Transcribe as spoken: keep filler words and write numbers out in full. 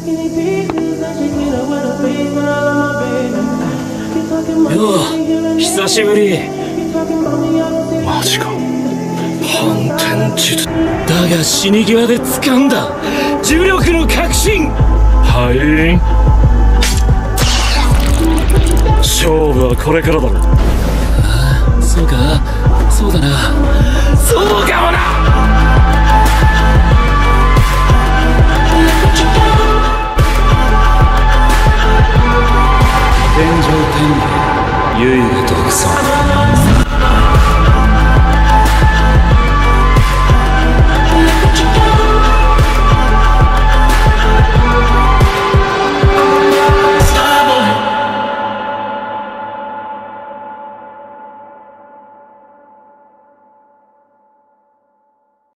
よう、久しぶり。 マジか。反転術だが死に際で掴んだ重力の確信。 はい勝負はこれからだろ。 ああ、そうか、そうだな、そうかもな。